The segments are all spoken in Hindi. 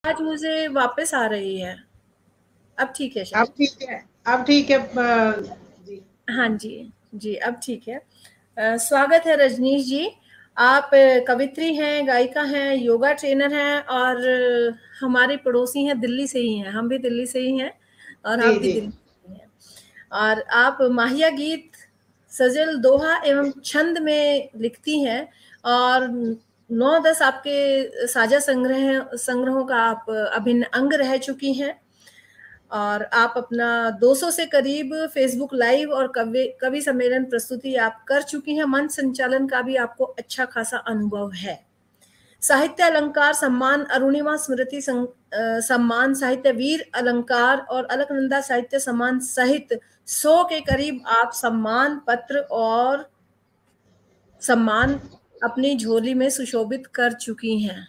आज मुझे वापस आ रही है। अब ठीक है शायद। अब ठीक है, अब ठीक है जी। हाँ जी जी, अब ठीक है। स्वागत है रजनीश जी। आप कवित्री हैं, गायिका हैं, योगा ट्रेनर हैं और हमारे पड़ोसी हैं, दिल्ली से ही हैं। हम भी दिल्ली से ही हैं और आप जी भी जी दिल्ली से ही हैं। और आप माहिया गीत, सजल, दोहा एवं छंद में लिखती हैं और 9-10 आपके साझा संग्रहों का आप अभिन्न अंग रह चुकी हैं और आप अपना 200 से करीब फेसबुक लाइव और कवि सम्मेलन प्रस्तुति आप कर चुकी हैं। मंच संचालन का भी आपको अच्छा खासा अनुभव है। साहित्य अलंकार सम्मान, अरुणिमा स्मृति सम्मान, साहित्य वीर अलंकार और अलकनंदा साहित्य सम्मान सहित 100 के करीब आप सम्मान पत्र और सम्मान अपनी झोली में सुशोभित कर चुकी हैं।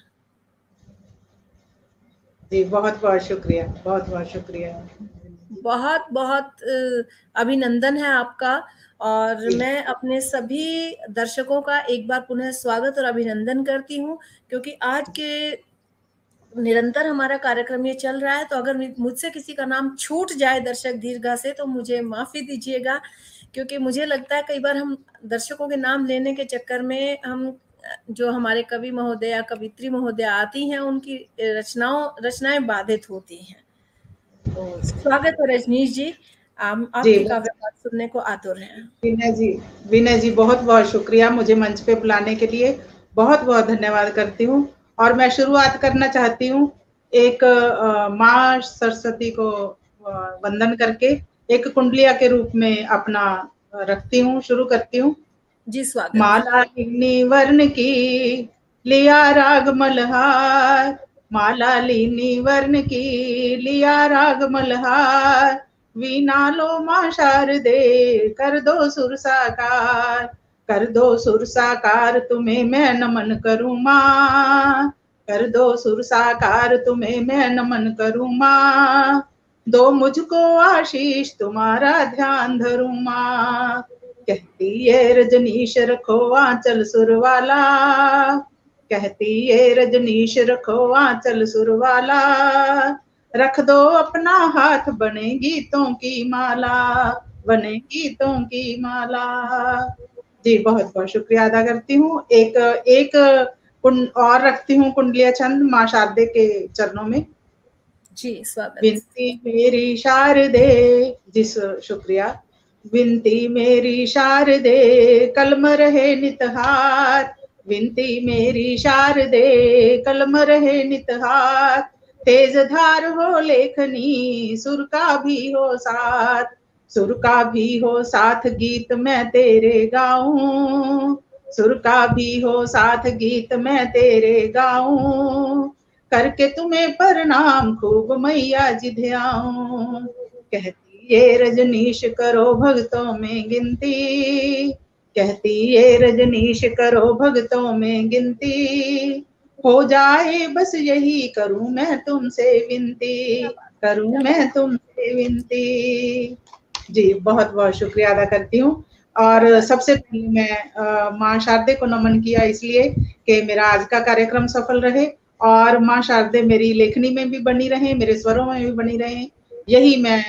जी, बहुत बहुत शुक्रिया, बहुत बहुत शुक्रिया। बहुत बहुत अभिनंदन है आपका। और मैं अपने सभी दर्शकों का एक बार पुनः स्वागत और अभिनंदन करती हूँ, क्योंकि आज के निरंतर हमारा कार्यक्रम ये चल रहा है। तो अगर मुझसे किसी का नाम छूट जाए दर्शक दीर्घा से तो मुझे माफी दीजिएगा, क्योंकि मुझे लगता है कई बार हम दर्शकों के नाम लेने के चक्कर में हम जो हमारे कवि महोदया, कवित्री महोदया आती हैं, उनकी रचनाएं बाधित होती हैं। तो स्वागत है रजनीश जी, आपके काव्य पाठ सुनने को आतुर हैं। विनय जी बहुत बहुत शुक्रिया मुझे मंच पे बुलाने के लिए, बहुत बहुत धन्यवाद करती हूँ। और मैं शुरुआत करना चाहती हूँ एक माँ सरस्वती को वंदन करके, एक कुंडलिया के रूप में अपना रखती हूँ, शुरू करती हूँ। जी स्वागत। माला लीनी वर्ण की लिया राग मल्हार, माला लीनी वर्ण की लिया राग मल्हार, वीणा लो माँ शारदे कर दो सुर साकार, कर दो सुर साकार तुम्हें मैं नमन करूँ माँ, कर दो सुर साकार तुम्हें मैं नमन करूँ माँ, दो मुझको आशीष तुम्हारा ध्यान धरूँ माँ, कहती है रजनीश रखो आंचल सुर वाला, कहती है रजनीश रखो आंचल सुर वाला, रख दो अपना हाथ बने गीतों की माला, बने गीतों की माला। जी बहुत बहुत शुक्रिया अदा करती हूँ। एक और रखती हूँ कुंडलिया छंद माँ शारदे के चरणों में। जी स्वागत। विनती मेरी शारदे, जी शुक्रिया। विनती मेरी शारदे कलम रहे नितहार, विनती मेरी शारदे कलम रहे नितहार, तेज धार हो लेखनी सुर का भी हो साथ, सुर का भी हो साथ गीत मैं तेरे गाऊं, सुर का भी हो साथ गीत मैं तेरे गाऊं, करके तुम्हें प्रणाम खूब मैया जी ध्याऊं, कहती ये रजनीश करो भक्तों में गिनती, कहती ये रजनीश करो भक्तों में गिनती, हो जाए बस यही करूं मैं तुमसे विनती, करूं मैं तुमसे विनती। जी बहुत बहुत शुक्रिया अदा करती हूँ। और सबसे पहले मैं माँ शारदे को नमन किया इसलिए कि मेरा आज का कार्यक्रम सफल रहे और माँ शारदे मेरी लेखनी में भी बनी रहे, मेरे स्वरों में भी बनी रहे, यही मैं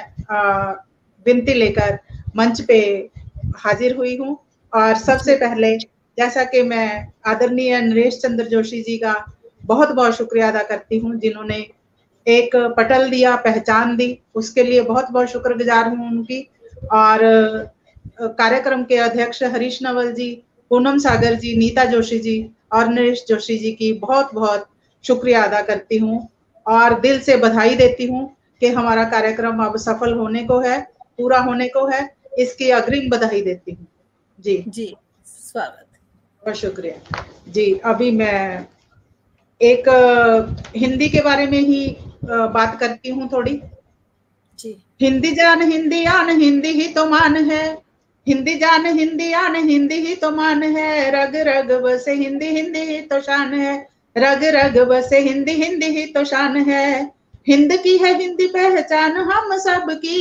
विनती लेकर मंच पे हाजिर हुई हूँ। और सबसे पहले जैसा कि मैं आदरणीय नरेश चंद्र जोशी जी का बहुत बहुत शुक्रिया अदा करती हूँ, जिन्होंने एक पटल दिया, पहचान दी, उसके लिए बहुत बहुत शुक्रगुजार हूँ उनकी। और कार्यक्रम के अध्यक्ष हरीश नवल जी, पूनम सागर जी, नीता जोशी जी और नरेश जोशी जी की बहुत बहुत शुक्रिया अदा करती हूँ और दिल से बधाई देती हूँ कि हमारा कार्यक्रम अब सफल होने को है, पूरा होने को है, इसकी अग्रिम बधाई देती हूँ। जी जी स्वागत, बहुत शुक्रिया जी। अभी मैं एक हिंदी के बारे में ही बात करती हूँ थोड़ी। जी। हिंदी जान हिंदी आन हिंदी ही तो मान है, हिंदी जान हिंदी आन हिंदी ही तो मान है, रग रग बसे हिंदी हिंदी ही तो शान है, रग रग बसे हिंदी हिंदी ही तो शान है, हिंद की है हिंदी पहचान हम सब की,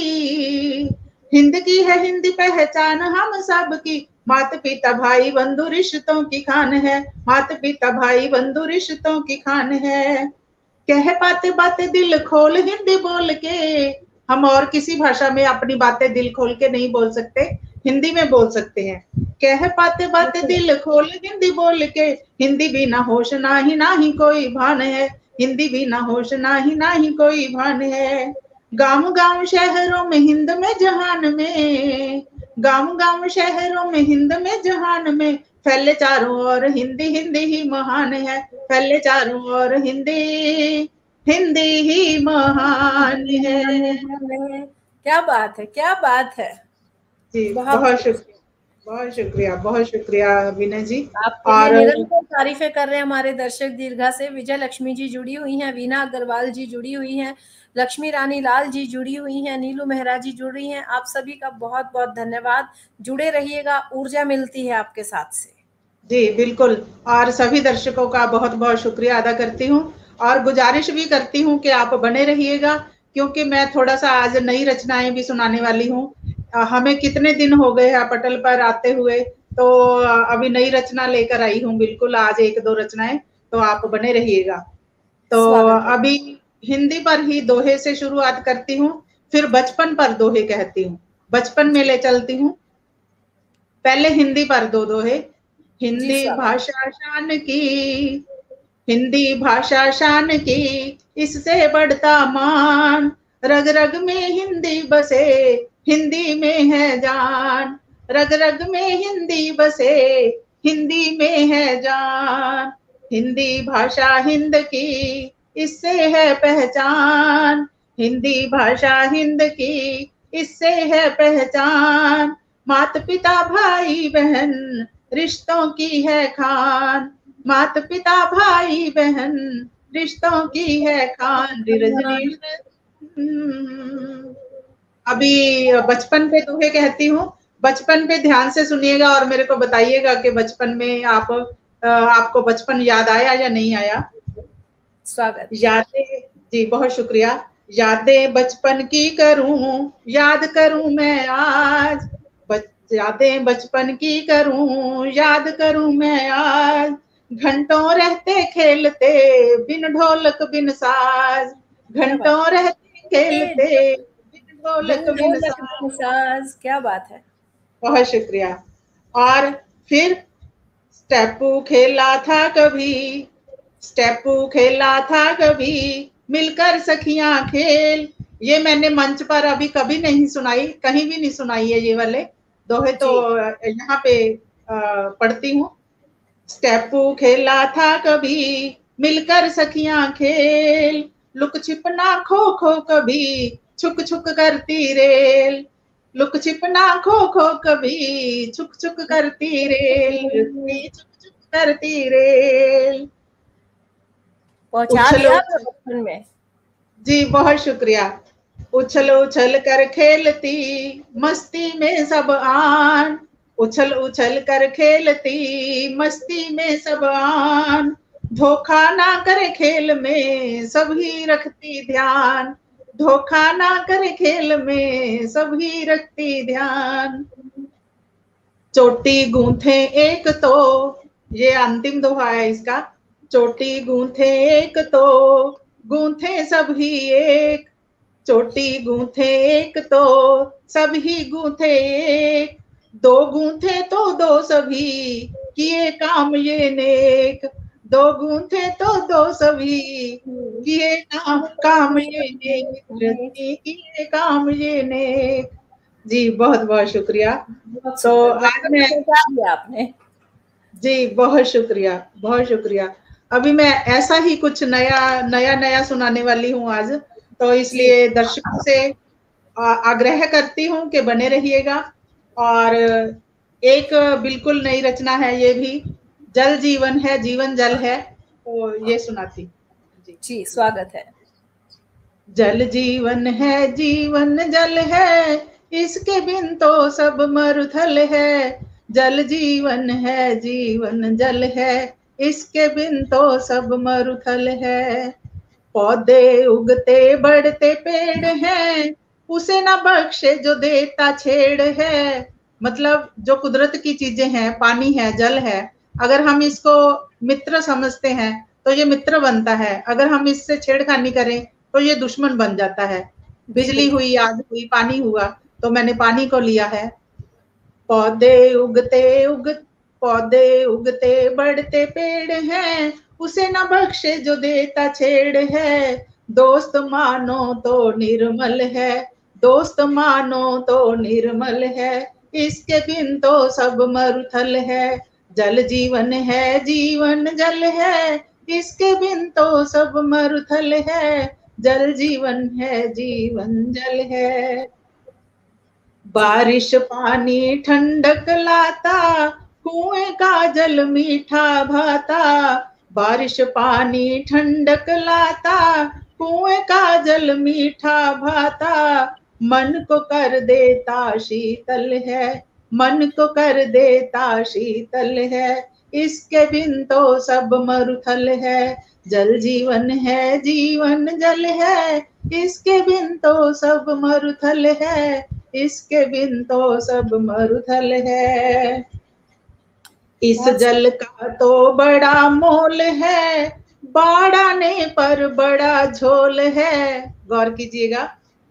हिंद की है हिंदी पहचान हम सब की, माता पिता भाई बंधु रिश्तों की खान है, माता पिता भाई बंधु रिश्तों की खान है, कह पाते बातें दिल खोल हिंदी बोल के। हम और किसी भाषा में अपनी बातें दिल खोल के नहीं बोल सकते, हिंदी में बोल सकते हैं। कह पाते बातें दिल खोल हिंदी बोल के, हिंदी भी ना होश ना ही कोई भान है, हिंदी भी ना होश ना ही कोई भान है। गांव गांव शहरों में हिंद में जहान में, गांव गांव शहरों में हिंद में जहान में, फैले चारों ओर हिंदी हिंदी ही महान है, फैले चारों ओर हिंदी हिंदी ही महान है। क्या बात है, क्या बात है। जी बहुत शुक्रिया, बहुत शुक्रिया, बहुत शुक्रिया विनय जी। और निरंतर तारीफें कर रहे हैं हमारे दर्शक दीर्घा से। विजय लक्ष्मी जी जुड़ी हुई हैं, वीना अग्रवाल जी जुड़ी हुई हैं, लक्ष्मी रानी लाल जी जुड़ी हुई हैं, नीलू मेहरा जी जुड़ रही हैं। आप सभी का बहुत बहुत धन्यवाद। जुड़े रहिएगा, ऊर्जा मिलती है आपके साथ से। जी बिल्कुल, और सभी दर्शकों का बहुत बहुत शुक्रिया अदा करती हूँ और गुजारिश भी करती हूँ कि आप बने रहिएगा, क्योंकि मैं थोड़ा सा आज नई रचनाएं भी सुनाने वाली हूँ। हमें कितने दिन हो गए हैं पटल पर आते हुए, तो अभी नई रचना लेकर आई हूँ बिल्कुल, आज एक दो रचनाएं, तो आप बने रहिएगा। तो अभी हिंदी पर ही दोहे से शुरुआत करती हूँ, फिर बचपन पर दोहे कहती हूँ, बचपन में ले चलती हूँ। पहले हिंदी पर दो दोहे। हिंदी भाषा शान की, हिंदी भाषा शान की, इससे बढ़ता मान, रग रग में हिंदी बसे, हिंदी में है जान, रग रग में हिंदी बसे, हिंदी में है जान। हिंदी भाषा हिंद की, इससे है पहचान, हिंदी भाषा हिंद की, इससे है पहचान। मात पिता भाई बहन रिश्तों की है खान, मात पिता भाई बहन रिश्तों की है खान। अभी बचपन पे दोहे कहती हूँ, बचपन पे ध्यान से सुनिएगा और मेरे को बताइएगा कि बचपन में आपको बचपन याद आया या नहीं आया। स्वागत। यादें, जी बहुत शुक्रिया। यादें बचपन की करूं, याद करूं मैं आज, यादें बचपन की करूं, याद करूं मैं आज। घंटों रहते खेलते बिन ढोलक बिन साज, घंटों रहते खेलते बिन ढोलक बिन साज। क्या बात है, बहुत शुक्रिया। और फिर स्टेपू खेला था कभी, स्टेपू खेला था कभी, मिलकर सखियां खेल। ये मैंने मंच पर अभी कभी नहीं सुनाई, कहीं भी नहीं सुनाई है ये वाले दोहे, तो यहाँ पे पढ़ती हूँ। स्टेपू खेला था कभी, मिलकर सखियां खेल, लुक छिपना खो खो कभी, छुक छुक करती रेल, लुक छिपना खो खो कभी, छुक छुक करती रेल, छुक छुक करती रेल। पहुंचा दिया बचपन में। जी बहुत शुक्रिया। उछल उछल कर खेलती मस्ती में सब आन, उछल उछल कर खेलती मस्ती में सब आन, धोखा ना करे खेल में सभी रखती ध्यान, धोखा ना करे खेल में सभी रखती ध्यान। चोटी गूंथे एक तो, ये अंतिम दोहा है इसका। चोटी गूंथे एक तो गूंथे सभी एक, चोटी गूंथे एक तो सभी गूंथे एक, दो गूंथे तो दो सभी किए काम ये नेक, दो गूंथे तो दो सभी किए काम ये नेक, किए काम ये नेक। जी बहुत बहुत शुक्रिया। तो आज मैं आपने, जी बहुत शुक्रिया, बहुत शुक्रिया। अभी मैं ऐसा ही कुछ नया सुनाने वाली हूँ आज, तो इसलिए दर्शकों से आग्रह करती हूँ कि बने रहिएगा। और एक बिल्कुल नई रचना है ये भी, जल जीवन है जीवन जल है, तो ये सुनाती। जी स्वागत है। जल जीवन है जीवन जल है, इसके बिन तो सब मरुथल है, जल जीवन है जीवन जल है, इसके बिन तो सब मरुथल है। पौधे उगते बढ़ते पेड़ हैं, उसे ना बख्शे जो देता छेड़ है। मतलब जो कुदरत की चीजें हैं, पानी है, जल है, अगर हम इसको मित्र समझते हैं तो ये मित्र बनता है, अगर हम इससे छेड़खानी करें तो ये दुश्मन बन जाता है। बिजली हुई, आग हुई, पानी हुआ, तो मैंने पानी को लिया है। पौधे उगते बढ़ते पेड़ हैं, उसे न बख्शे जो देता छेड़ है। दोस्त मानो तो निर्मल है, दोस्त मानो तो निर्मल है, इसके बिन तो सब मरुथल है। जल जीवन है, जीवन जल है, इसके बिन तो सब मरुथल है। जल जीवन है, जीवन जल है। बारिश पानी ठंडक लाता, कुएं का जल मीठा भाता। बारिश पानी ठंडक लाता, कुएं का जल मीठा भाता। मन को कर देता शीतल है, मन को कर देता शीतल है, इसके बिन तो सब मरुथल है। जल जीवन है, जीवन जल है, इसके बिन तो सब मरुथल है, इसके बिन तो सब मरुथल है। इस जल का तो बड़ा मोल है, बाढ़ाने पर बड़ा झोल है। गौर कीजिएगा,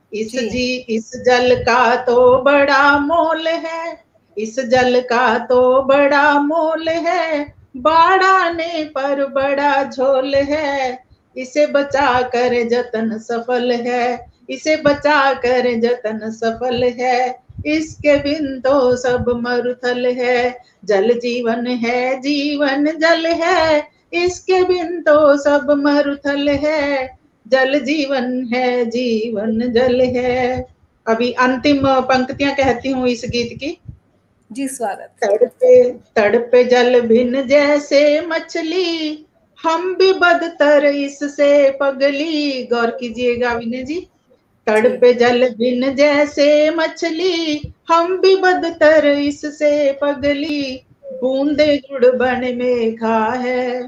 इस जल का तो बड़ा मोल है, इस जल का तो बड़ा मोल है, बाढ़ाने पर बड़ा झोल है। इसे बचा कर जतन सफल है, इसे बचा कर जतन सफल है, इसके बिन तो सब मरुथल है। जल जीवन है, जीवन जल है, इसके बिन तो सब मरुथल है। जल जीवन है, जीवन जल है। अभी अंतिम पंक्तियां कहती हूँ इस गीत की। जी स्वागत। तड़पे जल भिन्न जैसे मछली, हम भी बदतर इससे पगली। गौर कीजिएगा विनय जी, तड़पे जल भिन्न जैसे मछली, हम भी बदतर इससे पगली। बूंदे जुड़ बन मेघा है,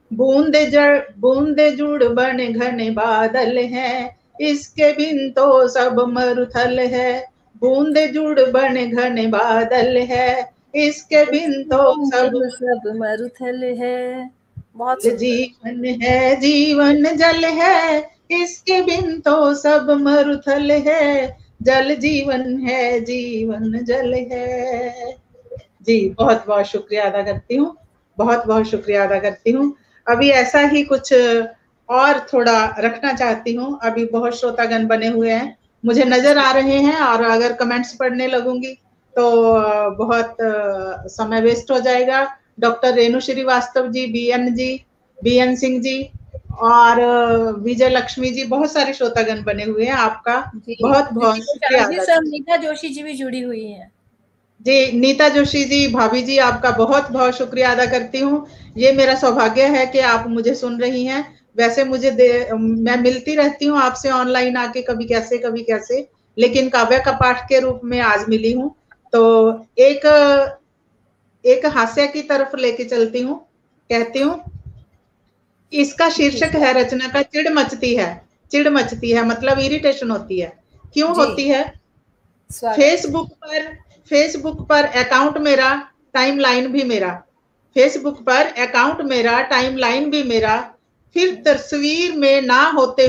बूंदे जुड़ बन घने बादल हैं, इसके बिन तो सब मरुथल है। बूंदे जुड़ बन घने बादल है, इसके बिन तो सब मरुथल है। बहुत जीवन है, जीवन जल है, इसके बिन तो सब मरुथल है। जल जीवन है, जीवन जल है। जी बहुत बहुत शुक्रिया अदा करती हूँ, बहुत बहुत शुक्रिया अदा करती हूँ। अभी ऐसा ही कुछ और थोड़ा रखना चाहती हूँ। अभी बहुत श्रोतागण बने हुए हैं, मुझे नजर आ रहे हैं, और अगर कमेंट्स पढ़ने लगूंगी तो बहुत समय वेस्ट हो जाएगा। डॉक्टर रेणु श्रीवास्तव जी, बीएन सिंह जी और विजय लक्ष्मी जी, बहुत सारे श्रोतागण बने हुए हैं। आपका बहुत बहुत शुक्रिया। नीता जोशी जी भी जुड़ी हुई हैं। जी नीता जोशी जी, भाभी जी, आपका बहुत बहुत शुक्रिया अदा करती हूँ। ये मेरा सौभाग्य है कि आप मुझे सुन रही हैं। वैसे मैं मिलती रहती हूँ आपसे ऑनलाइन आके, कभी कैसे, लेकिन काव्य का पाठ के रूप में आज मिली हूँ। तो एक हास्य की तरफ लेके चलती हूँ। कहती हूँ, इसका शीर्षक है रचना का चिड़ मचती है, मतलब इरिटेशन होती है। क्यों होती है? फेसबुक पर अकाउंट मेरा, टाइमलाइन भी मेरा। फेसबुक पर अकाउंट मेरा, टाइमलाइन भी मेरा। फिर तस्वीर में ना होते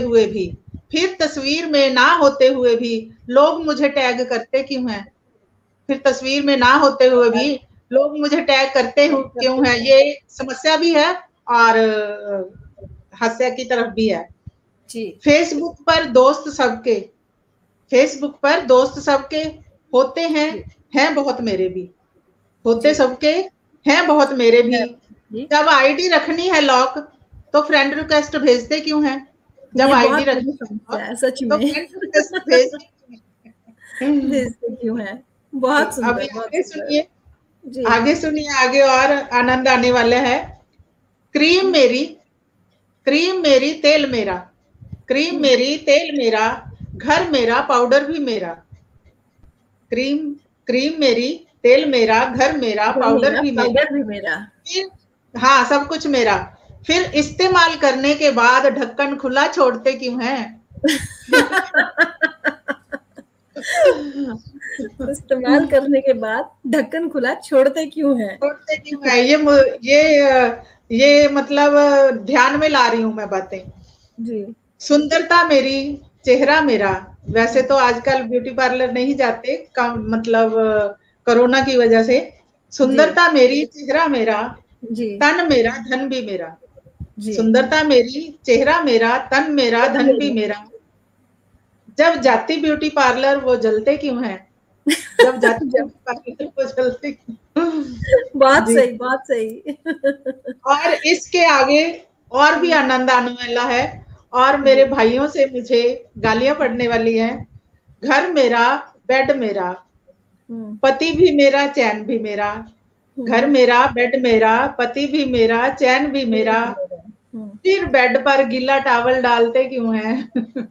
हुए भी लोग मुझे टैग करते क्यों हैं? फिर तस्वीर में ना होते हुए भी लोग मुझे टैग करते क्यों हैं? ये समस्या भी है और हास्य की तरफ भी है। फेसबुक पर दोस्त सबके होते हैं बहुत मेरे भी, होते सबके हैं बहुत मेरे भी। जब आईडी रखनी है लॉक तो फ्रेंड रिक्वेस्ट भेजते क्यों हैं? जब आईडी रखनी है सच में तो फ्रेंड रिक्वेस्ट भेजते क्यों हैं? बहुत सुंदर। अभी आगे सुनिए, आगे और आनंद आने वाला है। क्रीम मेरी तेल मेरा, क्रीम मेरी तेल मेरा, घर मेरा पाउडर भी मेरा। क्रीम मेरी तेल मेरा, घर मेरा पाउडर भी मेरा। हाँ, सब कुछ मेरा। फिर इस्तेमाल करने के बाद ढक्कन खुला छोड़ते क्यों हैं? इस्तेमाल करने के बाद ढक्कन खुला छोड़ते क्यों हैं? ये ये मतलब ध्यान में ला रही हूं मैं बातें जी। सुंदरता मेरी, चेहरा मेरा। वैसे तो आजकल ब्यूटी पार्लर नहीं जाते, कम मतलब कोरोना की वजह से। सुंदरता मेरी, चेहरा मेरा, जी तन मेरा, धन भी मेरा। जी। सुंदरता मेरी, चेहरा मेरा, तन मेरा, धन भी मेरा। जब जाती ब्यूटी पार्लर वो जलते क्यों हैं? जब जाती ब्यूटी पार्लर वो जलते क्यों? बहुत जी। सही, बहुत सही। और इसके आगे और भी आनंद आने वाला है, और मेरे भाइयों से मुझे गालियां पड़ने वाली हैं। घर मेरा, बेड मेरा, पति भी मेरा, चैन भी मेरा। घर मेरा, बेड मेरा, पति भी मेरा, चैन भी मेरा। फिर बेड पर गीला टॉवल डालते क्यों हैं?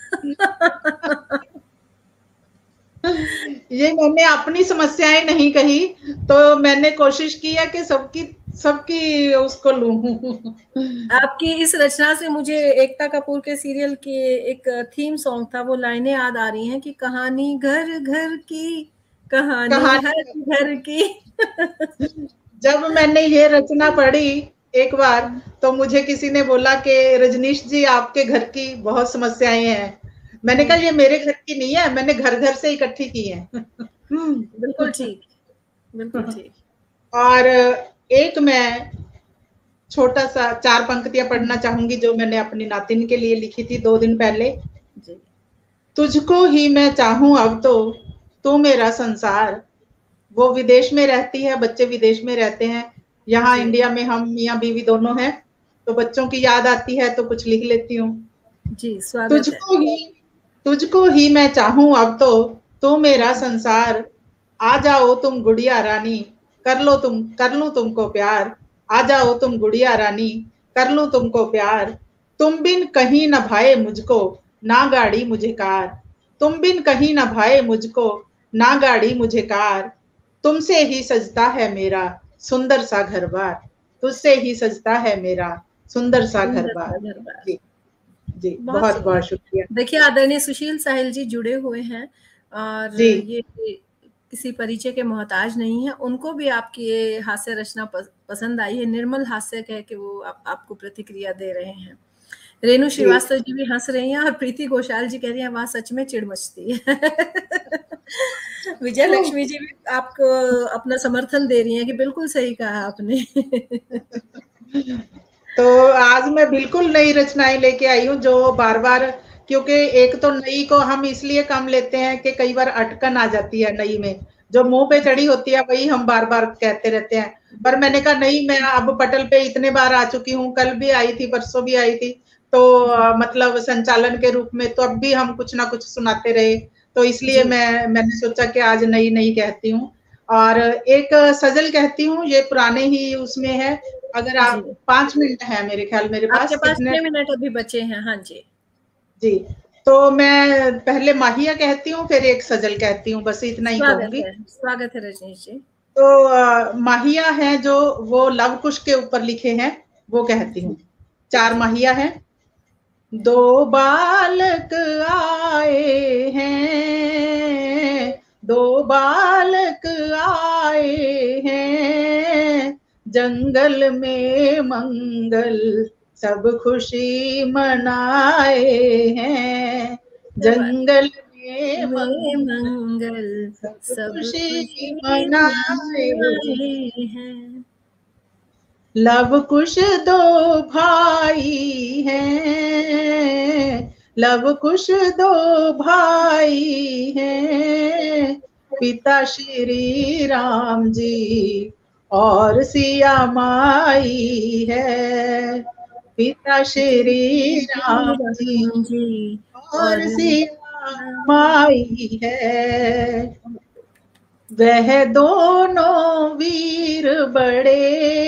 ये मैंने अपनी समस्याएं नहीं कही, तो मैंने कोशिश की है कि सबकी सबकी उसको लूं। आपकी इस रचना से मुझे एकता कपूर के सीरियल के एक थीम सॉन्ग था, वो लाइनें याद आ रही हैं कि कहानी घर घर की, कहानी हर घर की। जब मैंने ये रचना पढ़ी एक बार, तो मुझे किसी ने बोला कि रजनीश जी आपके घर की बहुत समस्याएं हैं। मैंने कहा ये मेरे घर की नहीं है, मैंने घर घर से इकट्ठी की है। बिल्कुल ठीक, बिल्कुल ठीक। और एक मैं छोटा सा 4 पंक्तियां पढ़ना चाहूंगी जो मैंने अपनी नातिन के लिए लिखी थी 2 दिन पहले। जी। तुझको ही मैं चाहूं अब तो, तू मेरा संसार। वो विदेश में रहती है, बच्चे विदेश में रहते हैं। यहाँ इंडिया में हम मियाँ बीवी दोनों हैं, तो बच्चों की याद आती है तो कुछ लिख लेती हूँ। जी, स्वागत है। तुझको ही मैं चाहूं अब तो, तू मेरा संसार। आ जाओ तुम गुड़िया रानी, कर लूं तुमको प्यार। आ जाओ तुम गुड़िया रानी, कर लूं तुमको प्यार। तुम बिन कहीं न भाए मुझको, ना गाड़ी मुझे कार। तुम बिन कहीं न भाए मुझको, ना गाड़ी मुझे कार। तुमसे ही सजता है मेरा सुंदर सा घर बार। तुझसे ही सजता है मेरा सुंदर सा घर बार। जी जी, बहुत बहुत बहुत सुंदर। शुक्रिया। देखिए, आदरणीय सुशील साहिल जी जुड़े हुए हैं, और जी ये किसी परिचय के मोहताज नहीं है। उनको भी आपकी ये हास्य रचना पसंद आई है। निर्मल हास्य कह के वो आपको प्रतिक्रिया दे रहे हैं। रेणु जी श्रीवास्तव जी भी हंस रही हैं, और प्रीति घोषाल जी कह रही हैं वहां सच में चिढ़ मचती है। विजय लक्ष्मी जी भी आपको अपना समर्थन दे रही हैं कि बिल्कुल सही कहा आपने। तो आज मैं बिल्कुल नई रचनाएं लेके आई हूँ जो बार बार, क्योंकि एक तो नई को हम इसलिए कम लेते हैं कि कई बार अटकन आ जाती है नई में, जो मुंह पे चढ़ी होती है वही हम बार बार कहते रहते हैं। पर मैंने कहा नहीं, मैं अब पटल पे इतने बार आ चुकी हूँ, कल भी आई थी, परसों भी आई थी, तो मतलब संचालन के रूप में, तो अब भी हम कुछ ना कुछ सुनाते रहे, तो इसलिए मैंने सोचा कि आज नई नई कहती हूँ। और एक सजल कहती हूँ, ये पुराने ही उसमें है। अगर आप 5 मिनट है मेरे ख्याल मेरे पास, आपके पास कितने 6 मिनट अभी बचे हैं। हाँ जी जी, तो मैं पहले माहिया कहती हूँ, फिर एक सजल कहती हूँ, बस इतना ही कहूंगी। स्वागत है रजनीश जी। तो माहिया है जो वो लव कुश के ऊपर लिखे हैं, वो कहती हूँ। 4 माहिया है। 2 बालक आए हैं, 2 बालक आए हैं, जंगल में मंगल सब खुशी मनाए हैं। जंगल में मंगल सब खुशी मनाए हैं। लव कुश 2 भाई हैं, लव कुश 2 भाई हैं, पिता श्री राम जी और सिया माई है। पिता श्री राम जी और सिया माई है। वह दोनों वीर बड़े,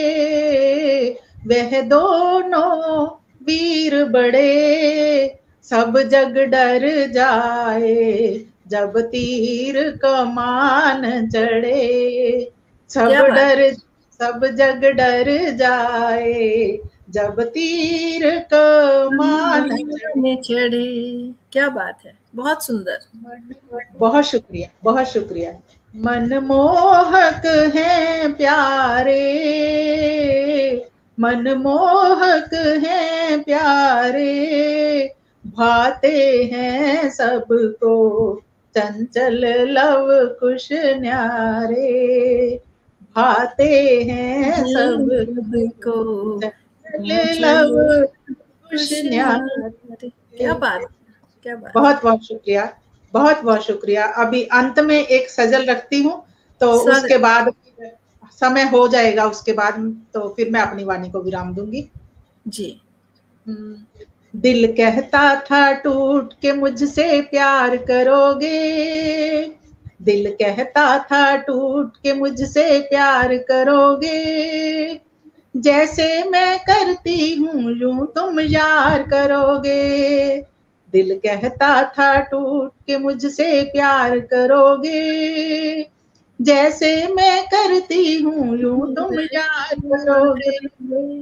वह दोनों वीर बड़े, सब जग डर जाए जब तीर कमान चढ़े। सब जग डर जाए जब तीर कमान चढ़े। क्या बात है, बहुत सुंदर। बहुत शुक्रिया, बहुत शुक्रिया। मनमोहक हैं प्यारे, मनमोहक हैं प्यारे, भाते हैं सबको, चंचल लव कुश न्यारे, भाते हैं सबको, चंचल लव कुश न्यारे। क्या बात, क्या बात। बहुत बहुत शुक्रिया, बहुत बहुत शुक्रिया। अभी अंत में एक सजल रखती हूँ, तो उसके बाद समय हो जाएगा, उसके बाद तो फिर मैं अपनी वाणी को विराम दूंगी जी। दिल कहता था टूट के मुझसे प्यार करोगे, दिल कहता था टूट के मुझसे प्यार करोगे, जैसे मैं करती हूँ यूं तुम यार करोगे। दिल कहता था टूट के मुझसे प्यार करोगे, जैसे मैं करती हूँ यूं तुम यार करोगे।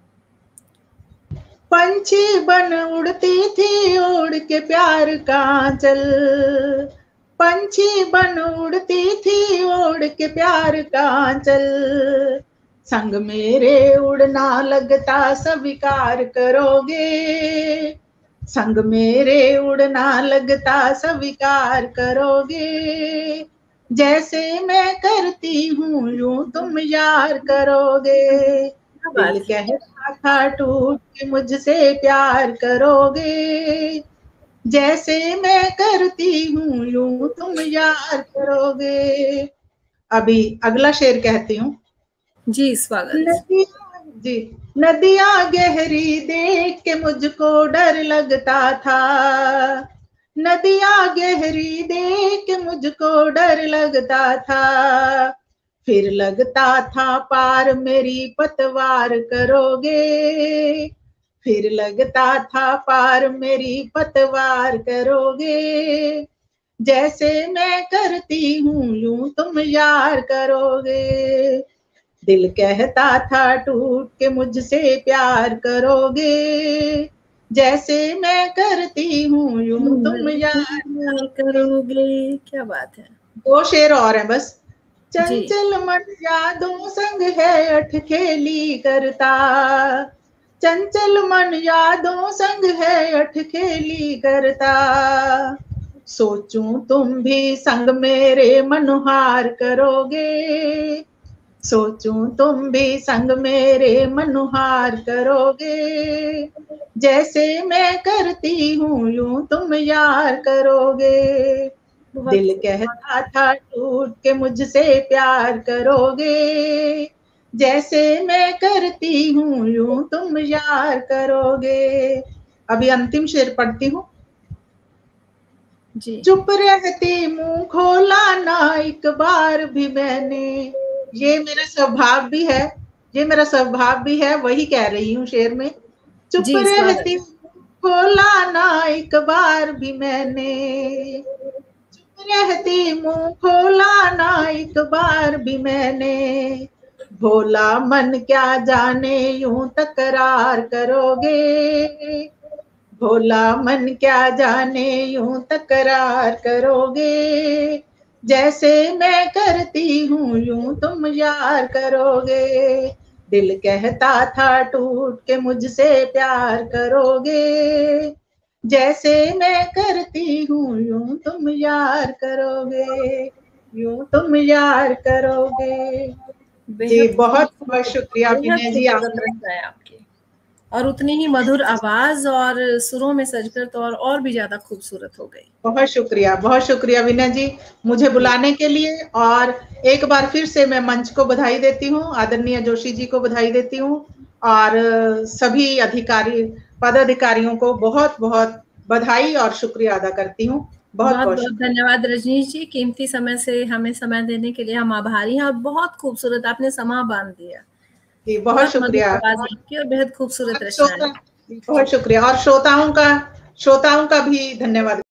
पंछी बन उड़ती थी उड़ के प्यार का आंचल, पंछी बन उड़ती थी उड़ के प्यार का आंचल, संग मेरे उड़ना लगता स्वीकार करोगे, संग मेरे उड़ना लगता स्वीकार करोगे, जैसे मैं करती हूँ यूं तुम यार करोगे। दिल कहता था टूट के मुझसे प्यार करोगे, जैसे मैं करती हूँ यूं तुम यार करोगे। अभी अगला शेर कहती हूँ जी। स्वागत। जी। नदियां गहरी देख के मुझको डर लगता था, नदियां गहरी देख के मुझको डर लगता था, फिर लगता था पार मेरी पतवार करोगे, फिर लगता था पार मेरी पतवार करोगे, जैसे मैं करती हूँ यूं तुम यार करोगे। दिल कहता था टूट के मुझसे प्यार करोगे, जैसे मैं करती हूँ यूं तुम यार करोगे। क्या बात है। 2 शेर और हैं बस। चंचल मन यादों संग है अठखेली करता, चंचल मन यादों संग है अठखेली करता, सोचूं तुम भी संग मेरे मनुहार करोगे, सोचूं तुम भी संग मेरे मनुहार करोगे, जैसे मैं करती हूँ यूं तुम यार करोगे। दिल कहता था टूट के मुझसे प्यार करोगे, जैसे मैं करती हूँ यूं तुम यार करोगे। अभी अंतिम शेर पढ़ती हूँ। चुप रहती मुंह खोला ना एक बार भी मैंने, ये मेरा स्वभाव भी है, ये मेरा स्वभाव भी है, वही कह रही हूँ शेर में। चुप रहती खोला ना एक बार भी मैंने, चुप रहती मुंह खोला ना एक बार भी मैंने, भोला मन क्या जाने यूं तकरार करोगे, भोला मन क्या जाने यूं तकरार करोगे, जैसे मैं करती हूँ यूं तुम यार करोगे। दिल कहता था टूट के मुझसे प्यार करोगे, जैसे मैं करती हूँ यूं तुम यार करोगे, यूं तुम यार करोगे। जी बहुत बहुत शुक्रिया विनय जी आपके, और उतनी ही मधुर आवाज और सुरों में सजकर तो और भी ज्यादा खूबसूरत हो गई। बहुत शुक्रिया विनय जी मुझे बुलाने के लिए, और एक बार फिर से मैं मंच को बधाई देती हूँ, आदरणीय जोशी जी को बधाई देती हूँ, और सभी अधिकारी पदाधिकारियों को बहुत बहुत बधाई और शुक्रिया अदा करती हूँ। बहुत बहुत धन्यवाद रजनीश जी, कीमती समय से हमें समय देने के लिए हम आभारी हैं, और बहुत खूबसूरत आपने समा बांध दिया। जी बहुत शुक्रिया और बेहद खूबसूरत रचना। बहुत शुक्रिया, और श्रोताओं का भी धन्यवाद।